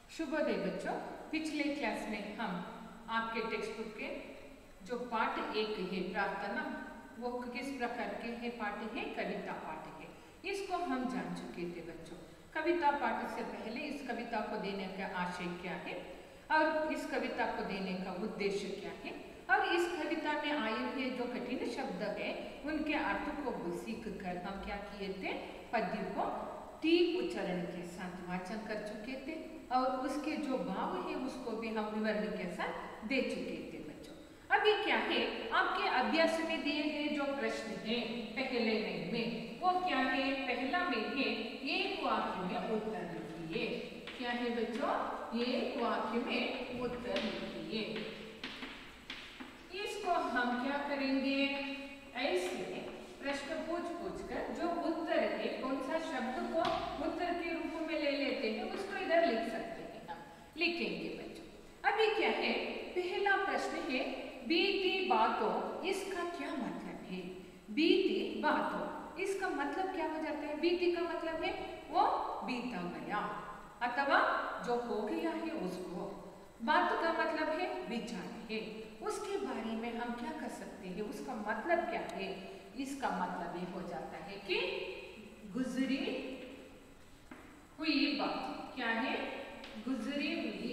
शुभोदय बच्चों, पिछले क्लास में हम आपके टेक्स्ट बुक के जो पाठ 1 है प्रार्थना, वो किस प्रकार के है पाठ है, कविता पाठ है। इसको हम जान चुके थे बच्चों। कविता पाठ से पहले इस कविता को देने का आशय क्या है और इस कविता को देने का उद्देश्य क्या है, और इस कविता में आए हुए जो कठिन शब्द है उनके अर्थ को सीख कर हम क्या किए थे, पद्य को ठीक उच्चारण के साथ वाचन कर चुके थे और उसके जो भाव है उसको भी हम विवरण के साथ दे चुके थे बच्चों। अभी क्या है, आपके अभ्यास में दिए गए जो प्रश्न है पहले में वो क्या है, पहला में है एक वाक्य में उत्तर लिखिए। क्या है बच्चों, एक वाक्य में उत्तर लिखिए। इसको हम क्या करेंगे, ऐसे प्रश्न पूछ कर जो उत्तर है, कौन सा शब्द को उत्तर के रूप में ले लेते हैं उसको इधर लिख सकते हैं, हम लिखेंगे बच्चों। अभी क्या है, पहला प्रश्न है बीती बातों, इसका क्या मतलब है। बीती बातों, इसका मतलब क्या हो जाता है, बीती का मतलब है वो बीता गया अथवा जो हो गया है उसको। बात का मतलब है विचार है, उसके बारे में हम क्या कर सकते हैं, उसका मतलब क्या है। इसका मतलब ये हो जाता है कि गुजरी हुई बात। क्या है, गुजरी हुई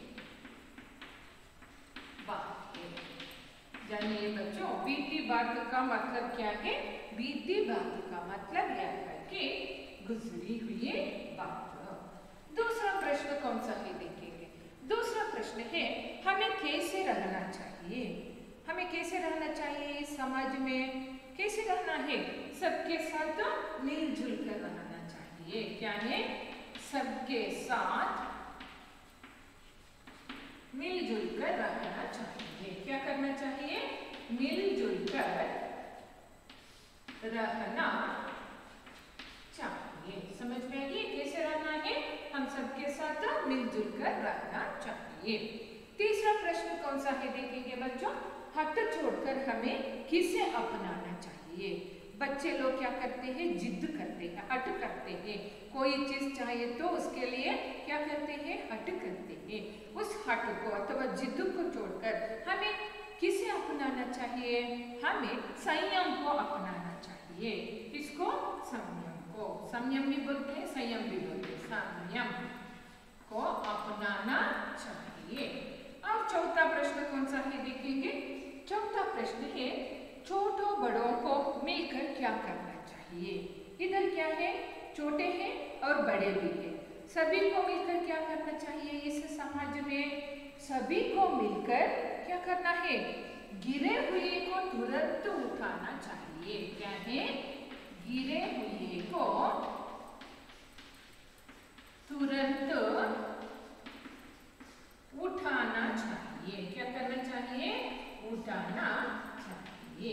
बात है। जानिए बच्चों, बीती बात का मतलब क्या है, बीती बात का मतलब यह है कि गुजरी हुई बात। दूसरा प्रश्न कौन सा है देखेंगे। दूसरा प्रश्न है हमें कैसे रहना चाहिए। हमें कैसे रहना चाहिए, समाज में कैसे रहना है, सबके साथ मिलजुल कर रहना चाहिए। क्या है, सबके साथ मिलजुल कर रहना चाहिए। क्या करना चाहिए, मिलजुल कर रहना चाहिए। समझ में आइए कैसे रहना है, हम सबके साथ मिलजुल कर रहना चाहिए। तीसरा प्रश्न कौन सा है देखेंगे बच्चों, हट छोड़कर हमें किसे अपनाना चाहिए। बच्चे लोग क्या करते हैं, जिद करते हैं, हट करते हैं। कोई चीज चाहिए तो उसके लिए क्या करते हैं, हट करते हैं। उस हट को अथवा जिद को छोड़कर हमें किसे अपनाना चाहिए, हमें संयम को अपनाना चाहिए। किसको, संयम को। संयम भी बोलते हैं, संयम भी बोलते हैं। संयम को अपनाना चाहिए। और चौथा प्रश्न कौन सा है देखेंगे। चौथा प्रश्न है छोटों बड़ों को मिलकर क्या करना चाहिए। इधर क्या है, छोटे हैं और बड़े भी हैं, सभी को मिलकर क्या करना चाहिए। इस समाज में सभी को मिलकर क्या करना है, गिरे हुए को तुरंत उठाना चाहिए। क्या है, गिरे हुए को तुरंत उठाना चाहिए। क्या करना चाहिए, उठाना चाहिए।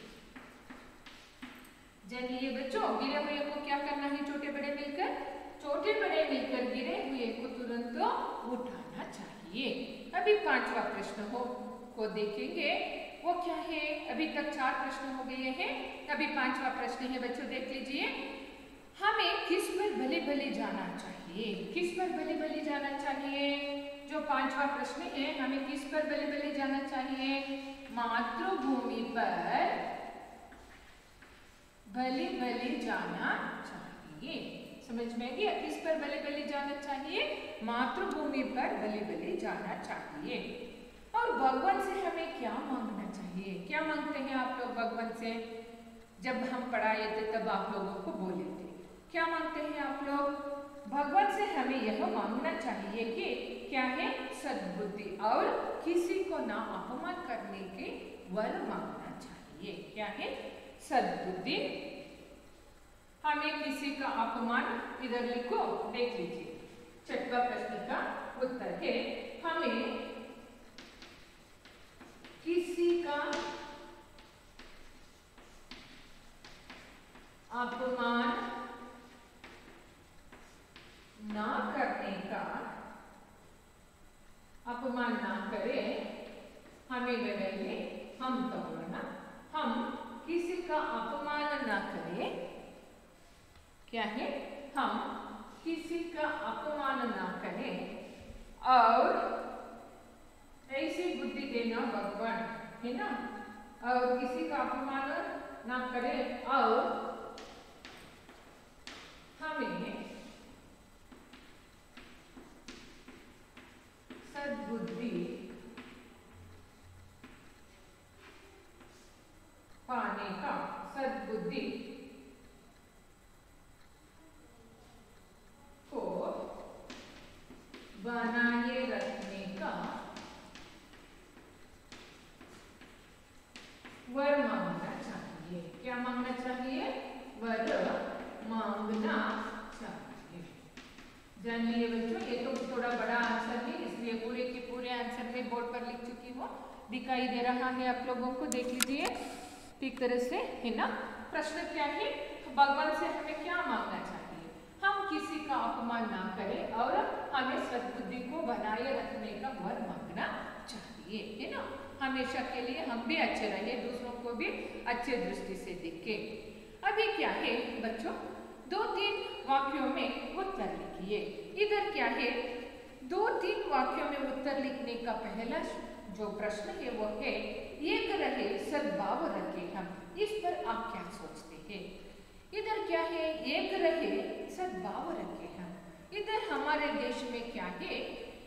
जानिए बच्चों, गिरे हुए को क्या करना है, छोटे बड़े मिलकर, छोटे बड़े मिलकर गिरे हुए को तुरंत उठाना चाहिए। अभी पांचवा प्रश्न को देखेंगे, वो क्या है। अभी तक 4 प्रश्न हो गए हैं, अभी पांचवा प्रश्न है बच्चों, देख लीजिए। हमें किस पर भली भली जाना चाहिए। किस पर भली भली जाना चाहिए, जो पांचवा प्रश्न है, हमें किस पर भली भली जाना चाहिए, मातृभूमि पर भली भली जाना चाहिए। समझ में आ गया, किस पर भली भली जाना चाहिए, मातृभूमि पर भली भली जाना चाहिए। और भगवान से हमें क्या मांगना चाहिए। क्या मांगते हैं आप लोग भगवान से, जब हम पढ़ाए थे तब आप लोगों को बोले थे, क्या मांगते हैं आप लोग। भगवान से हमें यह मांगना चाहिए कि क्या है, सद्बुद्धि और किसी को ना अपमान करने के वर मांगना चाहिए। क्या है, सद्बुद्धि। हमें किसी का अपमान, इधर लिखो देख लीजिए। छठवां प्रश्न का उत्तर है हमें किसी का अपमान ना करने का, अपमान ना करें, हमें बदलिए हम तो बोलना, हम किसी का अपमान ना करें। क्या है, हम किसी का अपमान ना करें और ऐसी बुद्धि देना भगवान, है ना। और किसी का अपमान ना करे और हमें सद्बुद्धि पाने का, सद्बुद्धि को बनाए रखने का वर मांगना चाहिए। क्या मांगना चाहिए? वर मांगना चाहिए। जान लिए बच्चों, ये तो थोड़ा बड़ा आंसर है, इसलिए पूरे के पूरे आंसर में बोर्ड पर लिख चुकी हूँ, दिखाई दे रहा है आप लोगों को, देख लीजिए ठीक तरह से, है ना। प्रश्न क्या है? भगवान से हमें क्या मांगना चाहिए? हम किसी का अपमान ना करें और हमें सद्बुद्धि को बनाए रखने का वर मांगना चाहिए, है ना। हमेशा के लिए हम भी अच्छे रहे, दूसरों को भी अच्छे दृष्टि से देखें। अभी क्या है बच्चों, 2-3 वाक्यों में उत्तर लिखिए। इधर क्या है, 2-3 वाक्यों में उत्तर लिखने का पहला जो प्रश्न है वो है, एक रहे सद्भाव रखे हम। इस पर आप क्या सोचते हैं? इधर क्या है, एक रहे सद्भाव रखे हम। इधर हमारे देश में क्या है,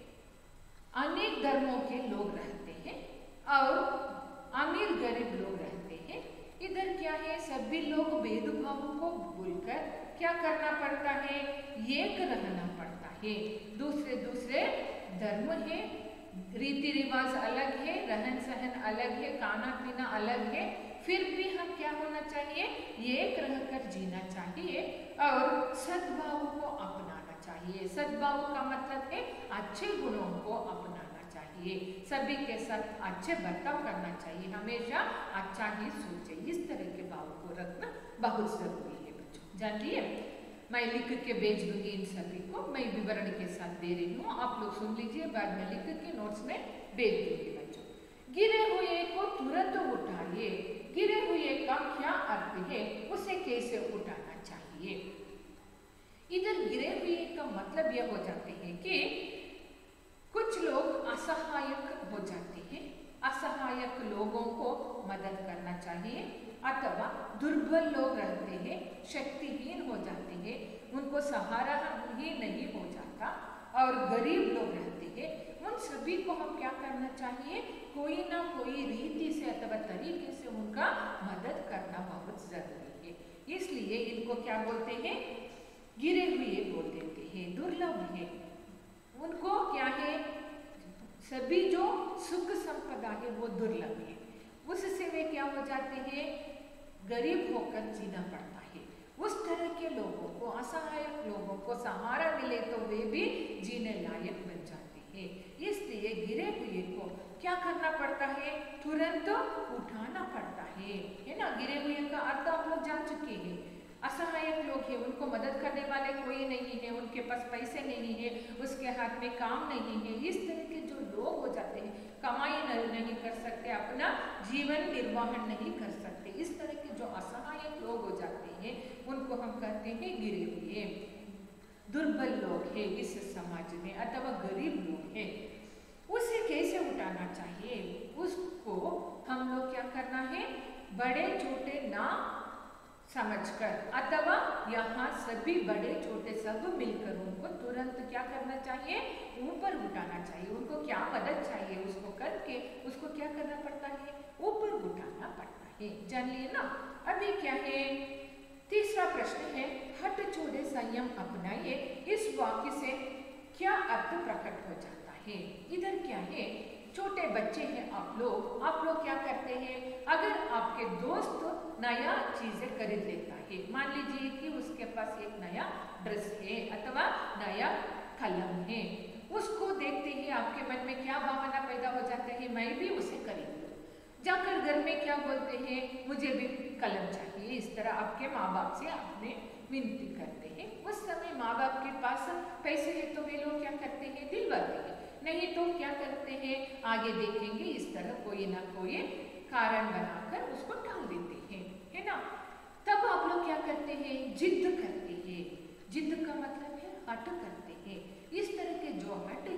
अनेक धर्मों के लोग रहते हैं और अमीर गरीब लोग रहते हैं। इधर क्या है, सभी लोग भेदभाव को भूलकर क्या करना पड़ता है, एक रहना पड़ता है। दूसरे धर्म है, रीति रिवाज अलग है, रहन सहन अलग है, खाना पीना अलग है, फिर भी हम क्या होना चाहिए, एक रहकर जीना चाहिए और सद्भाव को अपनाना चाहिए। सद्भाव का मतलब है अच्छे गुणों को अपनाना चाहिए, सभी के साथ अच्छे बर्ताव करना चाहिए, हमेशा अच्छा ही सोचे। इस तरह के भाव को रखना बहुत जरूरी है बच्चों, जान लिए। मैं लिख के भेज दूंगी इन सभी को, मैं विवरण के साथ दे रही हूँ, आप लोग सुन लीजिए, बाद में लिख के नोट्स में भेज दूंगी बच्चों। गिरे हुए को तुरंत उठाइए। गिरे हुए का क्या अर्थ है, उसे कैसे उठाना चाहिए? इधर गिरे हुए का मतलब यह हो जाते हैं कि कुछ लोग असहायक हो जाते हैं, असहायक लोगों को मदद करना चाहिए, अथवा दुर्बल लोग रहते हैं, शक्तिहीन हो जाते हैं, उनको सहारा ही नहीं हो जाता, और गरीब लोग रहते हैं, उन सभी को हम क्या करना चाहिए, कोई ना कोई रीति से अथवा तरीके से उनका मदद करना बहुत जरूरी है। इसलिए इनको क्या बोलते हैं, गिरे हुए बोल देते हैं, दुर्लभ है। उनको क्या है, सभी जो सुख संपदा है वो दुर्लभ है, उससे वे क्या हो जाते हैं, गरीब होकर जीना पड़ता है। उस तरह के लोगों को, असहायक लोगों को सहारा मिले तो वे भी जीने लायक बन जाते हैं। इसलिए गिरे हुए को क्या करना पड़ता है, तुरंत उठाना पड़ता है ना। गिरे हुए का अर्थ आप लोग जान चुके हैं। असहायक लोग हैं, उनको मदद करने वाले कोई नहीं है, उनके पास पैसे नहीं है, उसके हाथ में काम नहीं है। इस तरह के जो लोग हो जाते हैं, कमाई नहीं कर सकते, अपना जीवन निर्वाहन नहीं कर सकते, इस तरह के जो असहायक लोग हो जाते हैं उनको हम कहते हैं गिरे हुए। दुर्बल लोग हैं इस समाज में, अथवा गरीब लोग हैं, उसे कैसे उठाना चाहिए? उसको हम लोग क्या करना है, बड़े छोटे ना समझकर, अथवा यहाँ सभी बड़े छोटे सब मिलकर उनको तुरंत क्या करना चाहिए, ऊपर उठाना चाहिए। उनको क्या मदद चाहिए, उसको करके उसको क्या करना पड़ता है, ऊपर उठाना पड़ता है। जान लिए ना। अभी क्या है, तीसरा प्रश्न है, हट छोड़े संयम अपनाइए। इस वाक्य से क्या अर्थ प्रकट हो जाता है? इधर क्या है, छोटे बच्चे हैं आप लोग क्या करते हैं, अगर आपके दोस्त नया चीजें खरीद लेता है, मान लीजिए कि उसके पास एक नया ड्रेस है अथवा नया कलम है, उसको देखते ही आपके मन में क्या भावना पैदा हो जाता है, मैं भी उसे खरीद लूं। जाकर घर में क्या बोलते हैं, मुझे भी कलम चाहिए। इस तरह आपके माँ बाप से आपने विनती करते हैं। उस समय माँ बाप के पास पैसे है तो वे लोग क्या करते हैं, दिलवाते हैं, नहीं तो क्या करते हैं, आगे देखेंगे, इस तरह कोई ना कोई कारण बनाकर उसको टाल देते हैं, है ना। तब आप लोग क्या करते हैं, जिद करते हैं। जिद का मतलब है हट करते हैं। इस तरह के जो हट है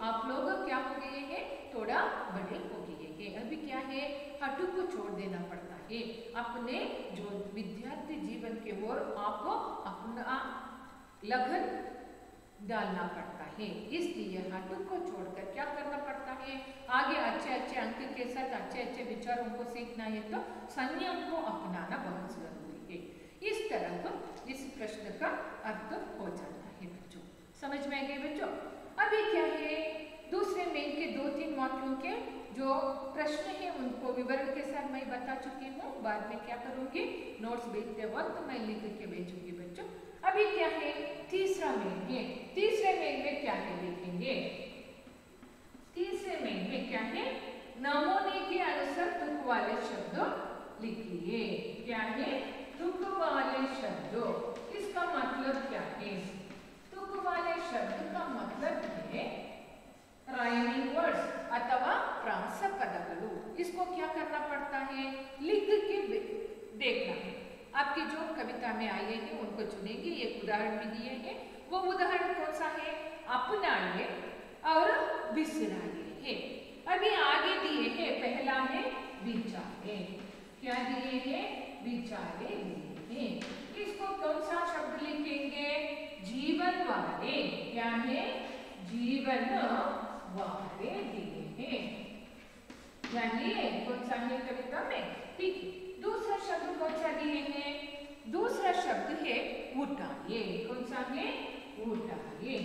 आप लोग क्या हो गए हैं, थोड़ा बड़े हो गए हैं। अभी क्या है, हटू को छोड़ देना पड़ता है, अपने जो विद्यार्थी जीवन के ओर आप अपना लगन डालना पड़ता है। इसलिए हटू को छोड़कर क्या करना पड़ता है, आगे अच्छे अच्छे अंक के साथ अच्छे अच्छे विचारों को सीखना है तो संयम को अपनाना बहुत जरूरी है। इस तरह तो इस प्रश्न का अर्थ हो जाता है बच्चों, समझ में आ गए बच्चों। अभी क्या है, दूसरे मेल के 2-3 मॉड्यूल के जो प्रश्न है उनको विवरण के साथ मैं बता चुकी हूँ। बाद में क्या करूँगी, नोट्स भेजते वक्त मैं लिख के भेजूंगी बच्चों। अभी क्या है, तीसरा मेल है। तीसरे मेल में क्या है देखेंगे। तीसरे मेल में क्या है, नमूने के अनुसार तुक वाले शब्द लिखिए। क्या है, तुक वाले शब्द, इसका मतलब क्या है, तुक वाले शब्द का मतलब है राइमिंग वर्ड्स अथवा प्रास पदगलु। इसको क्या करना पड़ता है, लिख के देखना है। आपकी जो कविता में आए हैं उनको चुनेंगे, एक उदाहरण भी दिए हैं। वो उदाहरण कौन सा है, अपनाइए और बिसराइए है। अभी आगे दिए हैं, पहला है विचारे। क्या दिए हैं, विचारे दिए हैं। इसको कौन सा शब्द लिखेंगे, जीवन वाले। क्या है, जीवन वाले दिए हैं, जानिए कौन सा है कविता में, ठीक है। दूसरा शब्द कौन सा दिए हैं, दूसरा शब्द है उठाइए। कौन सा है, उठाइए।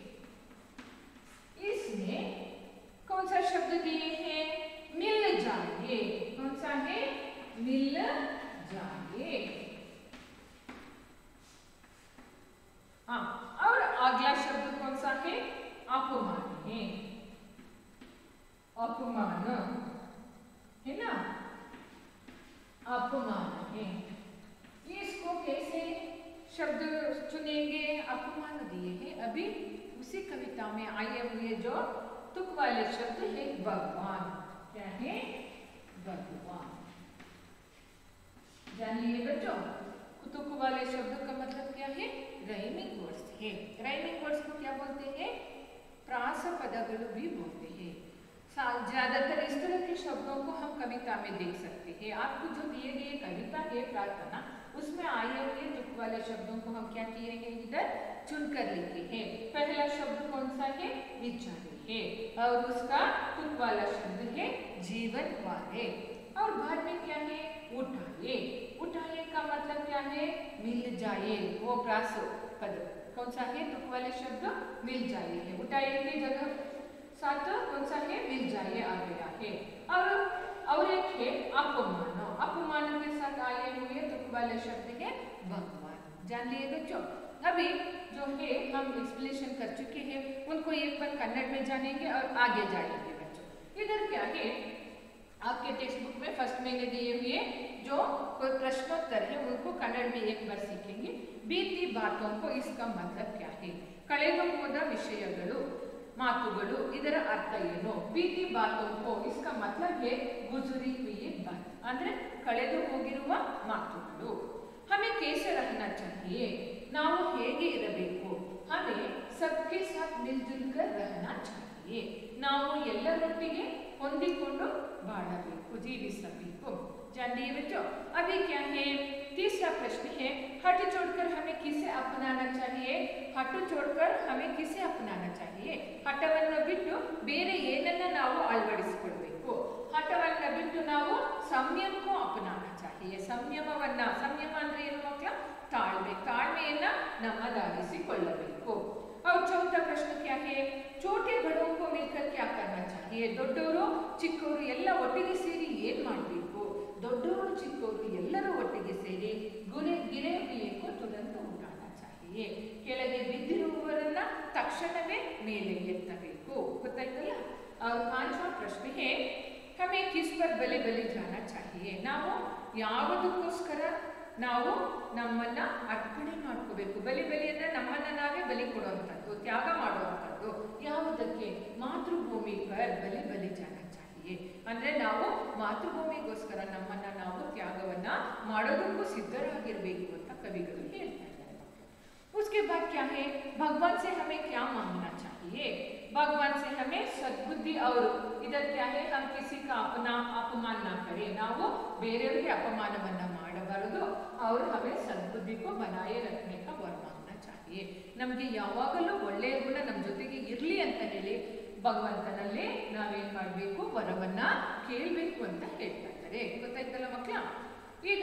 इसमें कौन सा शब्द दिए हैं, मिल जाइए। कौन सा है, मिल जाइए। हाँ, और अगला शब्द कौन सा है, अपमान है। अपमान है ना, अपमान है। इसको कैसे शब्द चुनेंगे, अपमान दिए हैं। अभी उसी कविता में आए हुए जो तुक वाले शब्द है भगवान। क्या है, भगवान। जानिए बच्चों, तुक वाले शब्द का मतलब क्या है, राइमिंग वर्ड्स है। राइमिंग वर्ड्स को क्या बोलते हैं, प्रास पदगलु भी बोलते हैं। ज्यादातर इस तरह के शब्दों को हम कविता में देख सकते हैं। आपको जो दिए गए कविता है प्रार्थना, उसमें आए हुए तुक वाले शब्दों को हम क्या किए हैं, इधर चुनकर लिखे हैं। पहला शब्द कौन सा है, विचारे है, और उसका तुक वाला शब्द है जीवन वाले। और बाद में क्या है, उठाइए। उठाइए का मतलब क्या है, मिल जाए। वो प्रास पद कौन सा है, तुक वाले शब्द मिल जाए है। उठाइए की जगह साथ कौन सा है, मिल जाइए आ गया है। और एक है अपमान। अपमान के साथ आए हुए तुक वाले शब्द है भगवान। जान लिए बच्चों। अभी जो है हम एक्सप्लेनेशन कर चुके हैं, उनको एक बार कन्नड़ में जानेंगे और आगे जाएंगे बच्चों। इधर क्या है, आपके टेक्स्ट बुक में फर्स्ट में दिए हुए जो कोई प्रश्नोत्तर है उनको कन्नड़ में एक बार सीखेंगे। बीती बातों को इसका मतलब क्या है, कಳೆದು ಹೋದ ವಿಷಯಗಳು ಮಾತುಗಳು, ಇದರ ಅರ್ಥ ಏನು। बीती बातों को इसका मतलब है गुजरी हुई बात, ಅಂದ್ರೆ ಕಳೆದು ಹೋಗಿರುವ ಮಾತುಗಳು। हमें कैसे रहना चाहिए, ನಾವು ಹೇಗೆ ಇರಬೇಕು। हमें सबके साथ मिलजुल कर रहना चाहिए, ನಾವು ಎಲ್ಲರೊಟ್ಟಿಗೆ ಹೊಂದಿಕೊಂಡು ಬಾಳಬೇಕು, ಜೀವಿಸಬೇಕು। जानिए बच्चों। अभी क्या है, तीसरा प्रश्न है, हट छोड़कर हमें किसे अपनाना चाहिए। हट छोड़कर हमें किसे अपनाना चाहिए। हठವನ್ನು ಬಿಟ್ಟು ಬೇರೆ ಏನನ್ನ ನಾವು ಅಳವಡಿಸಿಕೊಳ್ಳಬೇಕು। ಹಠವನ್ನು ಬಿಟ್ಟು ನಾವು ಸಂಯಮಕ್ಕೂ अपनाना चाहिए। ಸಂಯಮವನ್ನ, ಸಂಯಮ ಅಂದ್ರೆ ಏನು ಮಕ್ಕಳ, ತಾಳ್ಮೆ, ತಾಳ್ಮೆಯನ್ನ ನಮ್ಮದಾಗಿಸಿಕೊಳ್ಳಬೇಕು। और चौथा प्रश्न क्या है, छोटे बड़ों को मिलकर क्या करना चाहिए। ದೊಡ್ಡವರು ಚಿಕ್ಕವರು ಎಲ್ಲ ಒಟ್ಟಿಗೆ ಸೇರಿ ಏನು ಮಾಡಬೇಕು। ದೊಡ್ಡವರು ಚಿಕ್ಕವರು ಎಲ್ಲರೂ ಒಟ್ಟಿಗೆ ಸೇರಿ ಗಿರೆಯನ್ನು ತುರಂತ ಉಂಟಾಡಾ चाहिए। ಕೆಳಗೆ ಬಿದ್ದಿರುವವರನ್ನ ತಕ್ಷಣವೇ ಮೇಲೆ ಎತ್ತಬೇಕು, ಗೊತ್ತಾಯ್ತಲ್ಲ। और पांचवा प्रश्न है, हमें किस पर बलि जाना चाहिए। ನಾವು ಯಾವುದಕ್ಕೋಸ್ಕರ ನಾವು ನಮ್ಮನ್ನ ಅರ್ಪಣೆ ಮಾಡ್ಕೋಬೇಕು। ಬಲಿ ಅಂದ್ರೆ ನಮ್ಮನ್ನ ನಾವೇ ಬಲಿ ಕೊಡುವಂಥದ್ದು, ತ್ಯಾಗ ಮಾಡುವಂಥದ್ದು। ಯಾವುದಕ್ಕೆ, ಮಾತೃಭೂಮಿ ಪರ್ ಬಲಿ ಜಾನ ಚಾಹಿಯೆ, ಅಂದ್ರೆ ನಾವು ಮಾತೃಭೂಮಿಗೋಸ್ಕರ ನಮ್ಮನ್ನ ನಾವು ತ್ಯಾಗವನ್ನ ಮಾಡೋದಕ್ಕೂ ಸಿದ್ಧರಾಗಿರ್ಬೇಕು ಅಂತ ಕವಿಗಳು ಹೇಳ್ತಾ ಇದ್ದಾರೆ। उसके बाद क्या है, भगवान से हमें क्या मांगना चाहिए। भगवान से हमें सद्बुद्धि और इधर क्या है, हम किसी का अपना अपमान ना करें, ನಾವು ಬೇರೆಯವರಿಗೆ ಅಪಮಾನವನ್ನ ಮಾಡಬಾರದು और हमें सद्बुद्धि को बनाए रखने का वर मांगना चाहिए. ನಮಗೆ ಯಾವಾಗಲೂ ಒಳ್ಳೆಯ ಗುಣ ನಮ್ಮ ಜೊತೆಗೆ ಇರಲಿ ಅಂತ ಹೇಳಿ ಭಗವಂತನಲ್ಲಿ ನಾವೇನ್ ಮಾಡಬೇಕು, ವರವನ್ನ ಕೇಳಬೇಕು ಅಂತ ಹೇಳ್ತಾ ಇದ್ದಾರೆ. ಗೊತ್ತಾಯ್ತಲ್ಲ ಮಕ್ಕಳ? ಈಗ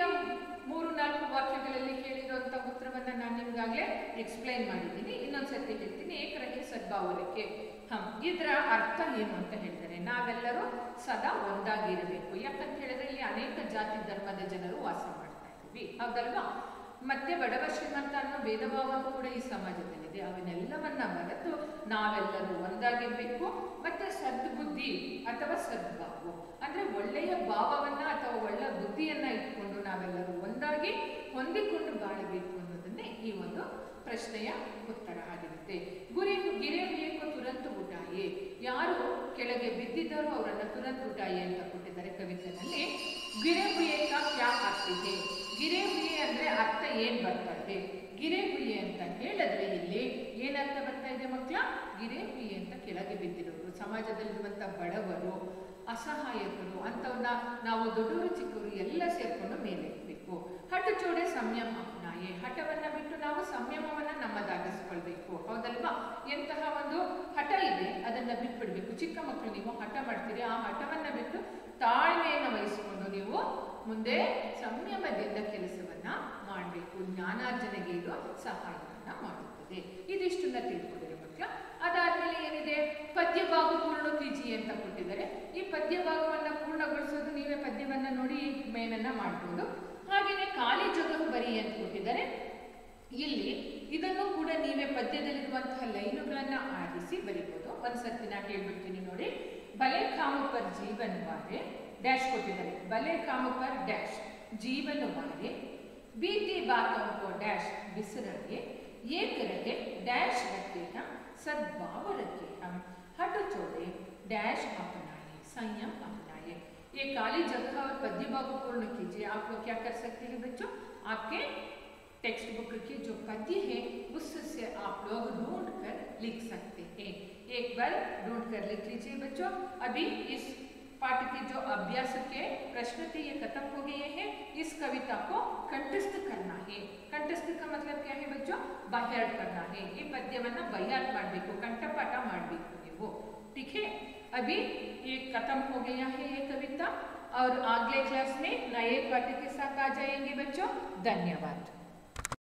3-4 ವಾಕ್ಯಗಳಲ್ಲಿ ಹೇಳಿರುವಂತ ಉತ್ತರವನ್ನ ನಾನು ನಿಮ್ಗಾಗ್ಲೇ ಎಕ್ಸ್ಪ್ಲೈನ್ ಮಾಡಿದ್ದೀನಿ. ಇನ್ನೊಂದ್ಸತಿ ಹೇಳ್ತೀನಿ. ಏಕರಹೆ ಸದ್ಭಾವಕ್ಕೆ ಇದರ ಅರ್ಥ ಏನು ಅಂತ ಹೇಳ್ತಾರೆ. ನಾವೆಲ್ಲರೂ ಸದಾ ಒಂದಾಗಿರಬೇಕು. ಯಾಕಂತ ಹೇಳಿದ್ರೆ ಇಲ್ಲಿ ಅನೇಕ ಜಾತಿ ಧರ್ಮದ ಜನರು ವಾಸ ಮಾಡ್ತಾ ಇದ್ದೀವಿ, ಹೌದಲ್ವಾ? ಮತ್ತೆ ಬಡವ ಶ್ರೀಮಂತ ಅನ್ನೋ ಭೇದ ಭಾವನೂ ಕೂಡ ಈ ಸಮಾಜದಲ್ಲಿದೆ. ಅವನ್ನೆಲ್ಲವನ್ನ ಮರೆತು ನಾವೆಲ್ಲರೂ ಒಂದಾಗಿರ್ಬೇಕು. ಮತ್ತೆ ಸದ್ಬುದ್ಧಿ ಅಥವಾ ಸದ್ಭಾವ ಅಂದ್ರೆ ಒಳ್ಳೆಯ ಭಾವವನ್ನ ಅಥವಾ ಒಳ್ಳೆಯ ಬುದ್ಧಿಯನ್ನ ಇಟ್ಕೊಂಡು ನಾವೆಲ್ಲರೂ ಒಂದಾಗಿ ಹೊಂದಿಕೊಂಡು ಬಾಳಬೇಕು ಅನ್ನೋದನ್ನೇ ಈ ಒಂದು ಪ್ರಶ್ನೆಯ ಉತ್ತರ ಆಗಿರುತ್ತೆ. ಗಿರೆ ಹುಯೇಕೋ ತುರಂತ ಉಟಾಯೆ, ಯಾರು ಕೆಳಗೆ ಬಿದ್ದಿದ್ದಾರೋ ಅವರನ್ನ ತುರಂತ ಉಟಾಯೆ ಅಂತ ಕೊಟ್ಟಿದ್ದಾರೆ ಕವಿತೆಯಲ್ಲಿ. ಗಿರೆ ಹುಯೇಕ ಕ್ಯಾ ಆಗ್ತಿದೆ? ಗಿರೆ ಹುಯೆ ಅಂದ್ರೆ ಅರ್ಥ ಏನ್ ಬರ್ತಾ ಇದೆ? ಗಿರೆ ಹುಯೆ ಅಂತ ಹೇಳಿದ್ರೆ ಇಲ್ಲಿ ಏನರ್ಥ ಬರ್ತಾ ಇದೆ ಮಕ್ಕಳ? ಗಿರೆ ಹುಯೆ ಅಂತ ಕೆಳಗೆ ಬಿದ್ದಿರೋರು, ಸಮಾಜದಲ್ಲಿರುವಂತ ಬಡವರು, ಅಸಹಾಯಕರು ಅಂತವನ್ನ ನಾವು ದೊಡ್ಡವರು ಚಿಕ್ಕವರು ಎಲ್ಲ ಸೇರ್ಕೊಂಡು ಮೇಲೆ ಇರಬೇಕು. ಹಠ ಚೋಡೆ ಸಂಯಮ ಅಪ್ನಾಯೆ, ಹಠವನ್ನ ಬಿಟ್ಟು ನಾವು ಸಂಯಮವನ್ನ ನಮ್ಮದಾಗಿಸ್ಕೊಳ್ಬೇಕು, ಹೌದಲ್ವಾ? ಎಂತಹ ಒಂದು ಹಠ ಇದೆ ಅದನ್ನ ಬಿಟ್ಬಿಡ್ಬೇಕು. ಚಿಕ್ಕ ಮಕ್ಕಳು ನೀವು ಹಠ ಮಾಡ್ತೀರಿ, ಆ ಹಠವನ್ನ ಬಿಟ್ಟು ತಾಳ್ಮೆಯನ್ನು ವಹಿಸಿಕೊಂಡು ನೀವು ಮುಂದೆ ಸಂಯಮದಿಂದ ಕೆಲಸವನ್ನ ಮಾಡಬೇಕು. ಜ್ಞಾನಾರ್ಜನೆಗೆ ಇದು ಸಹಾಯವನ್ನ ಮಾಡುತ್ತದೆ. ಇದಿಷ್ಟನ್ನ ತಿಳ್ಕೊಂಡಿರಿ ಮಕ್ಕಳ. ಅದಾದ್ಮೇಲೆ ಏನಿದೆ? ಪದ್ಯ ಭಾಗ ಪೂರ್ಣ ಕೀಜಿ ಅಂತ ಕೊಟ್ಟಿದ್ದಾರೆ. ಈ ಪದ್ಯ ಭಾಗವನ್ನ ಪೂರ್ಣಗೊಳಿಸೋದು ನೀವೇ ಪದ್ಯವನ್ನ ನೋಡಿ ಮೇನನ್ನ ಮಾಡ್ಬೋದು. ಹಾಗೇನೆ ಖಾಲಿ ಜಗವು ಬರಿ ಅಂತ ಕೊಟ್ಟಿದ್ದಾರೆ. ಇಲ್ಲಿ ಇದನ್ನು ಕೂಡ ನೀವೇ ಪದ್ಯದಲ್ಲಿರುವಂತಹ ಲೈನುಗಳನ್ನ ಆರಿಸಿ ಬರೀಬಹುದು. ಒಂದ್ಸರ್ತಿ ನಾ ಹೇಳ್ಬಿಡ್ತೀನಿ ನೋಡಿ. ಬಲೆ ಕಾಮ ಪರ್ ಜೀವನ ಬಾರೆ ಡ್ಯಾಶ್ ಕೊಟ್ಟಿದ್ದಾರೆ. ಬಲೆ ಕಾಮ ಪರ್ ಡ್ಯಾಶ್ ಜೀವನ ಬಾರೆ बीती बातों को डैश बिसरके एक रहे डैश रखे हम सद्भाव रखे हम हट छोड़े डैश अपनाए संयम अपनाए. ये काली जगह और पद्य भाग पूर्ण कीजिए. आप लोग क्या कर सकते हैं बच्चों? आपके टेक्स्ट बुक के जो पद्य है उससे आप लोग ढूंढ कर लिख सकते हैं. एक बार ढूंढ कर लिख लीजिए बच्चों. अभी इस पाठ के जो अभ्यास के प्रश्न थे ये खत्म हो गए हैं. इस कविता को कंठस्थ करना है. कंठस्थ का मतलब क्या है बच्चों? बाह्यार्थ करना है. ये पद्यवನ್ನ बाह्यार्थ ಮಾಡಬೇಕು, कंठपाठ ಮಾಡಬೇಕು ನೀವು. ठीक है? अभी ये खत्म हो गया है ये कविता और अगले क्लास में नए पाठ के साथ आ जाएंगे बच्चों. धन्यवाद.